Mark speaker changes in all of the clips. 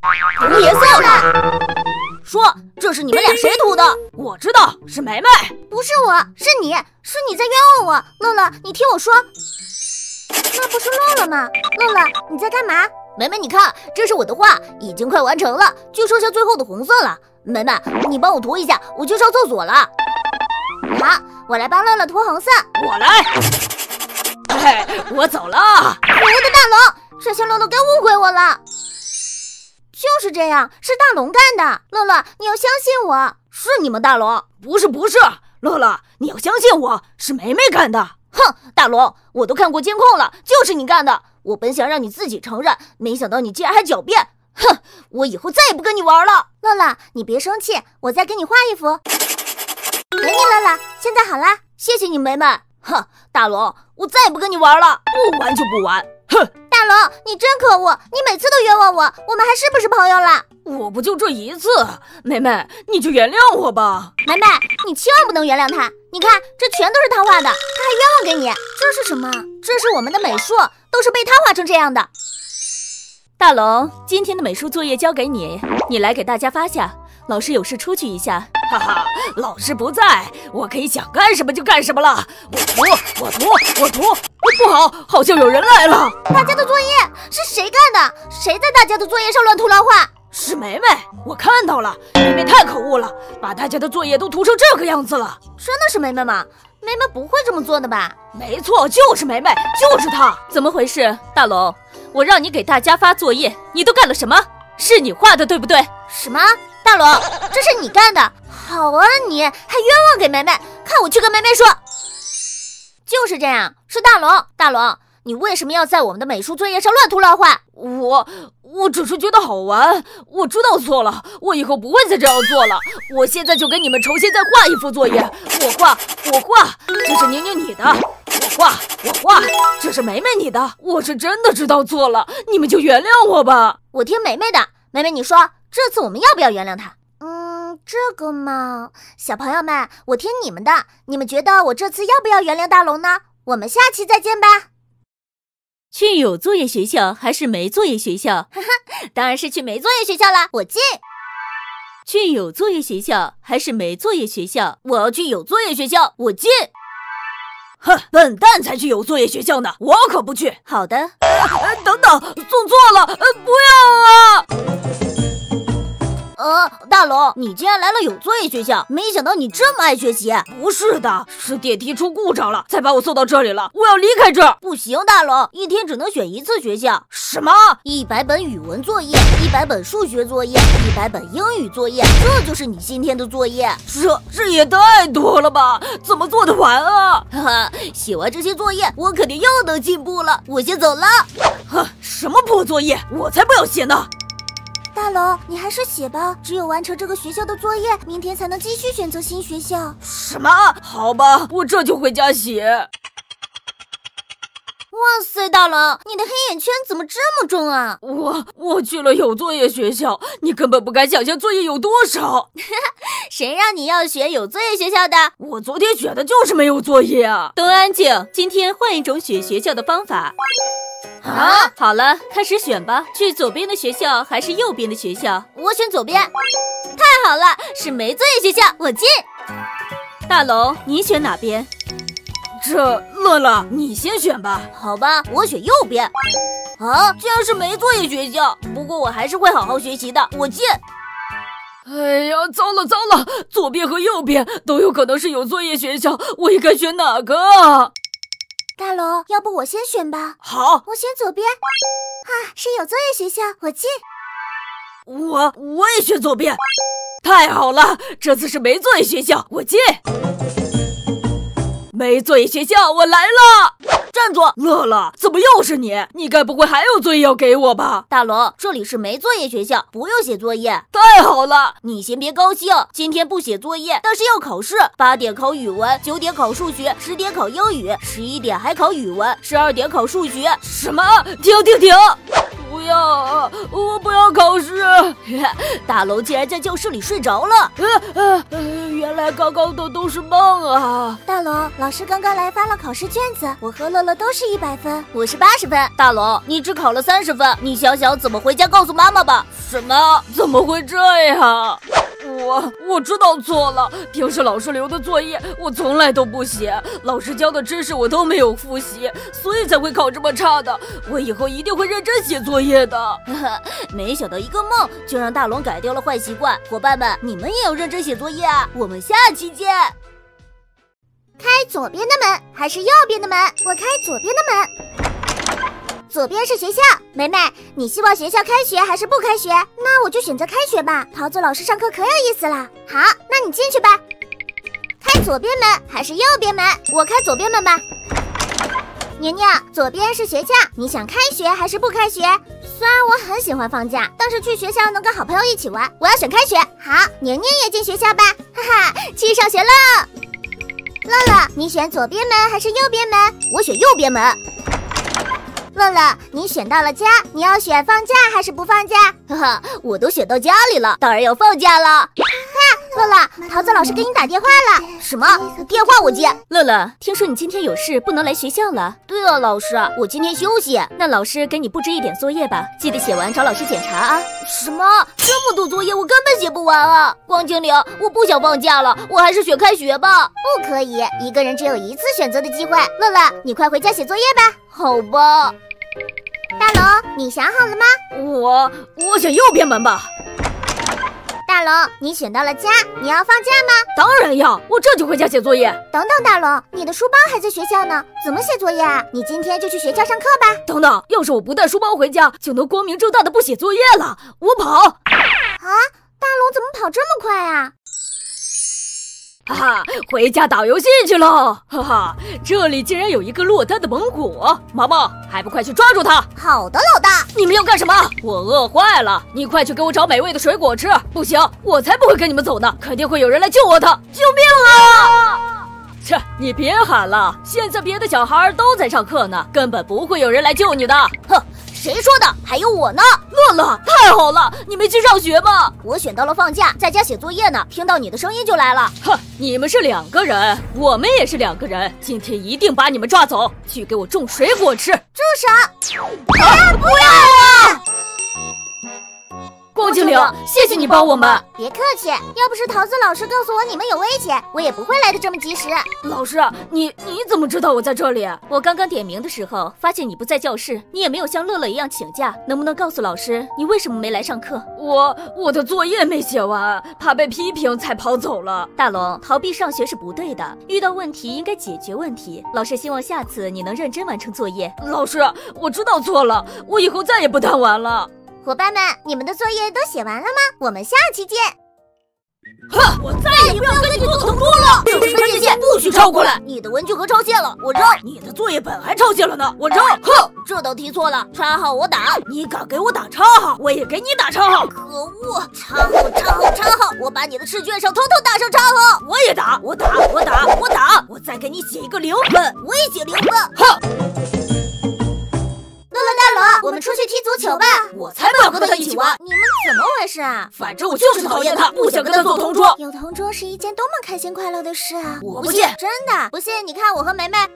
Speaker 1: 涂颜色的。说，这是你们俩谁涂的？
Speaker 2: 我知道，是梅梅。
Speaker 3: 不是我，是你在冤枉我。乐乐，你听我说，那不是乐乐吗？乐乐，你在干嘛？
Speaker 1: 梅梅，你看，这是我的画，已经快完成了，就剩下最后的红色了。梅梅，你帮我涂一下，我去上厕所了。
Speaker 3: 好，我来帮乐乐涂红色。
Speaker 2: 我来。我走了。
Speaker 3: 我的大龙，这下乐乐该误会我了。就是这样，是大龙干的。乐乐，你要相信我。
Speaker 1: 是你们大龙？
Speaker 2: 不是，乐乐，你要相信我，是梅梅干的。
Speaker 1: 哼，大龙，我都看过监控了，就是你干的。我本想让你自己承认，没想到你竟然还狡辩。哼，我以后再也不跟你玩了。
Speaker 3: 乐乐，你别生气，我再给你画一幅。给你乐乐，现在好啦。
Speaker 1: 谢谢你，梅梅。哼，大龙，我再也不跟你玩了，
Speaker 2: 不玩就不玩。哼，
Speaker 3: 大龙，你真可恶，你每次都冤枉我，我们还是不是朋友了？
Speaker 2: 我不就这一次，梅梅，你就原谅我吧。
Speaker 3: 梅梅，你千万不能原谅他，你看，这全都是他画的，他还冤枉给你。这是什么？
Speaker 1: 这是我们的美术，都是被他画成这样的。大龙，今天的美术作业交给你，你来给大家发下。老师有事出去一下。
Speaker 2: 哈哈，老师不在，我可以想干什么就干什么了。我涂，不好，好像有人来了。
Speaker 3: 大家的作业是谁干的？谁在大家的作业上乱涂乱画？
Speaker 2: 是梅梅，我看到了，梅梅太可恶了，把大家的作业都涂成这个样子了。
Speaker 1: 真的是梅梅吗？梅梅不会这么做的吧？
Speaker 2: 没错，就是梅梅，就是她。
Speaker 1: 怎么回事？大龙，我让你给大家发作业，你都干了什么？是你画的对不对？
Speaker 3: 什么？大龙，这是你干的？好啊，你还冤枉给梅梅，看我去跟梅梅说。
Speaker 1: 就是这样，是大龙。大龙，你为什么要在我们的美术作业上乱涂乱画？
Speaker 2: 我只是觉得好玩，我知道错了，我以后不会再这样做了。我现在就给你们重新再画一幅作业。我画，这是宁宁你的。我画，这是梅梅你的。我是真的知道错了，你们就原谅我吧。
Speaker 1: 我听梅梅的。梅梅，你说这次我们要不要原谅他？
Speaker 3: 这个嘛，小朋友们，我听你们的。你们觉得我这次要不要原谅大龙呢？我们下期再见吧。
Speaker 1: 去有作业学校还是没作业学校？
Speaker 3: 哈哈，当然是去没作业学校啦，我进。
Speaker 1: 去有作业学校还是没作业学校？我要去有作业学校，我进。
Speaker 2: 哼，笨蛋才去有作业学校呢，我可不去。
Speaker 1: 好的。
Speaker 2: 等等，送错了，不要啊！
Speaker 1: 大龙，你竟然来了有作业学校，没想到你这么爱学习。
Speaker 2: 不是的，是电梯出故障了，才把我送到这里了。我要离开这儿。
Speaker 1: 不行，大龙，一天只能选一次学校。
Speaker 2: 什么
Speaker 1: ？100本语文作业，100本数学作业，100本英语作业，这就是你今天的作业。
Speaker 2: 这也太多了吧？怎么做得完啊？
Speaker 1: 哈哈，写完这些作业，我肯定又能进步了。我先走了。
Speaker 2: 哼，什么破作业，我才不要写呢。
Speaker 3: 大龙，你还是写吧，只有完成这个学校的作业，明天才能继续选择新学校。
Speaker 2: 什么？好吧，我这就回家写。
Speaker 1: 哇塞，大龙，你的黑眼圈怎么这么重啊？
Speaker 2: 我去了有作业学校，你根本不敢想象作业有多少。
Speaker 1: 谁让你要选有作业学校的？
Speaker 2: 我昨天选的就是没有作业啊。
Speaker 1: 都安静，今天换一种选学校的方法。啊，好了，开始选吧。去左边的学校还是右边的学校？我选左边。太好了，是没作业学校，我进。大龙，你选哪边？
Speaker 2: 乐乐，你先选吧。
Speaker 1: 好吧，我选右边。啊，竟然是没作业学校，不过我还是会好好学习的，我进。
Speaker 2: 哎呀，糟了，左边和右边都有可能是有作业学校，我应该选哪个啊？
Speaker 3: 大龙，要不我先选吧。
Speaker 2: 好，
Speaker 3: 我选左边。是有作业学校，我进。
Speaker 2: 我也选左边。太好了，这次是没作业学校，我进。没作业学校，我来了。
Speaker 1: 站住！
Speaker 2: 乐乐，怎么又是你？你该不会还有作业要给我吧？
Speaker 1: 大龙，这里是没作业学校，不用写作业。
Speaker 2: 太好了！
Speaker 1: 你先别高兴，今天不写作业，但是要考试。8点考语文，9点考数学，10点考英语，11点还考语文，12点考数学。
Speaker 2: 什么？停！不要啊！我不要考试。
Speaker 1: 大龙竟然在教室里睡着了。
Speaker 2: 原来刚刚的都是梦啊！
Speaker 3: 大龙，老师刚刚来发了考试卷子，我和乐乐都是100分，
Speaker 1: 我是80分。大龙，你只考了30分，你想想怎么回家告诉妈妈吧。
Speaker 2: 什么？怎么会这样？我知道错了，平时老师留的作业我从来都不写，老师教的知识我都没有复习，所以才会考这么差的。我以后一定会认真写作业的。
Speaker 1: 没想到一个梦就让大龙改掉了坏习惯，伙伴们，你们也要认真写作业啊！我们下期见。
Speaker 3: 开左边的门还是右边的门？我开左边的门。左边是学校，梅梅，你希望学校开学还是不开学？那我就选择开学吧。桃子老师上课可有意思了。好，那你进去吧。开左边门还是右边门？我开左边门吧。宁宁，左边是学校，你想开学还是不开学？虽然我很喜欢放假，但是去学校能跟好朋友一起玩，我要选开学。好，宁宁也进学校吧，哈哈，去上学了。乐乐，你选左边门还是右边门？
Speaker 1: 我选右边门。
Speaker 3: 乐乐，你选到了家，你要选放假还是不放假？
Speaker 1: 哈哈，我都选到家里了，当然要放假了。
Speaker 3: 乐乐，桃子老师给你打电话了。
Speaker 1: 什么？电话我接。乐乐，听说你今天有事不能来学校了。对啊，老师，我今天休息。那老师给你布置一点作业吧，记得写完找老师检查啊。什么？这么多作业我根本写不完啊！光精灵，我不想放假了，我还是选开学吧。
Speaker 3: 不可以，一个人只有一次选择的机会。乐乐，你快回家写作业吧。
Speaker 1: 好吧。
Speaker 3: 大龙，你想好了吗？
Speaker 2: 我选右边门吧。
Speaker 3: 大龙，你选到了家，你要放假吗？
Speaker 2: 当然要，我这就回家写作业。
Speaker 3: 等等，大龙，你的书包还在学校呢，怎么写作业啊？你今天就去学校上课吧。
Speaker 2: 等等，要是我不带书包回家，就能光明正大的不写作业了。我跑！
Speaker 3: 啊，大龙怎么跑这么快啊？
Speaker 2: 哈哈，回家打游戏去了！哈哈，这里竟然有一个落单的芒果，毛毛，还不快去抓住他！
Speaker 3: 好的，老大。
Speaker 2: 你们要干什么？我饿坏了，你快去给我找美味的水果吃！不行，我才不会跟你们走呢，肯定会有人来救我的！救命啊！切，你别喊了，现在别的小孩都在上课呢，根本不会有人来救你的。
Speaker 1: 哼，谁说的？还有我呢！
Speaker 2: 乐乐，太好了，你没去上学吗？
Speaker 1: 我选到了放假，在家写作业呢，听到你的声音就来了。
Speaker 2: 哼，你们是2个人，我们也是2个人，今天一定把你们抓走，去给我种水果吃。
Speaker 3: 住手！
Speaker 2: 不要啊！光精灵，谢谢你帮我们。
Speaker 3: 别客气，要不是桃子老师告诉我你们有危险，我也不会来的这么及时。
Speaker 2: 老师，你怎么知道我在这里？
Speaker 1: 我刚刚点名的时候发现你不在教室，你也没有像乐乐一样请假，能不能告诉老师你为什么没来上课？
Speaker 2: 我的作业没写完，怕被批评才跑走了。
Speaker 1: 大龙，逃避上学是不对的，遇到问题应该解决问题。老师希望下次你能认真完成作业。
Speaker 2: 老师，我知道错了，我以后再也不贪玩了。
Speaker 3: 伙伴们，你们的作业都写完了吗？我们下期见。
Speaker 2: 哼，我再也不要跟你做同桌了。
Speaker 1: 60分界限不许超过来。你的文具盒超限了，我扔。
Speaker 2: 你的作业本还超限了呢，我扔。
Speaker 1: 哼，这道题错了，叉号我打。
Speaker 2: 你敢给我打叉号，我也给你打叉号。
Speaker 1: 可恶，叉号，我把你的试卷上统统打上叉号。
Speaker 2: 我也打，我打，我再给你写一个0分，
Speaker 1: 我也写0分。
Speaker 2: 哼。
Speaker 3: 大龙，我们出去踢足球吧。
Speaker 2: 我才不要跟他一起玩。
Speaker 3: 你们怎么回事啊？
Speaker 2: 反正我就是讨厌他，不想跟他做同桌。
Speaker 3: 有同桌是一件多么开心快乐的事啊！
Speaker 2: 我不信，
Speaker 3: 真的不信？你看我和梅梅。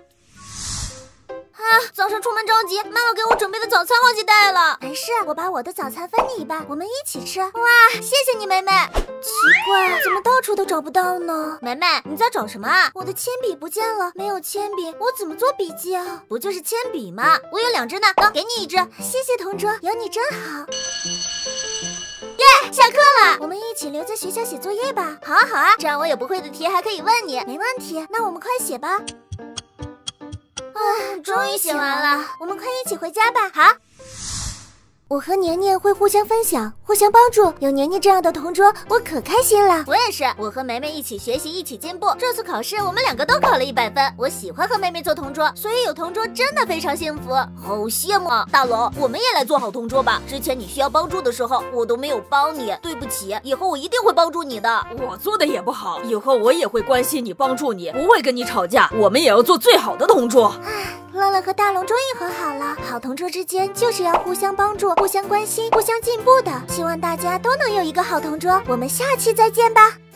Speaker 1: 早上出门着急，妈妈给我准备的早餐忘记带了。
Speaker 3: 没事，我把我的早餐分你一半，我们一起吃。哇，谢谢你，梅梅。奇怪，怎么到处都找不到呢？
Speaker 1: 梅梅，你在找什么啊？
Speaker 3: 我的铅笔不见了，没有铅笔，我怎么做笔记啊？
Speaker 1: 不就是铅笔吗？我有2支呢，给你1支。
Speaker 3: 谢谢同桌，有你真好。耶，下课了，我们一起留在学校写作业吧。
Speaker 1: 好啊好啊，这样我有不会的题还可以问你。
Speaker 3: 没问题，那我们快写吧。
Speaker 1: 终于写完了，
Speaker 3: 我们快一起回家吧。
Speaker 1: 好。
Speaker 3: 我和年年会互相分享，互相帮助，有年年这样的同桌，我可开心了。
Speaker 1: 我也是，我和梅梅一起学习，一起进步。这次考试我们2个都考了100分。我喜欢和梅梅做同桌，所以有同桌真的非常幸福，好羡慕啊！大龙，我们也来做好同桌吧。之前你需要帮助的时候，我都没有帮你，对不起，以后我一定会帮助你的。
Speaker 2: 我做的也不好，以后我也会关心你，帮助你，不会跟你吵架。我们也要做最好的同桌。
Speaker 3: 乐乐和大龙终于和好了。好同桌之间就是要互相帮助、互相关心、互相进步的。希望大家都能有一个好同桌。我们下期再见吧。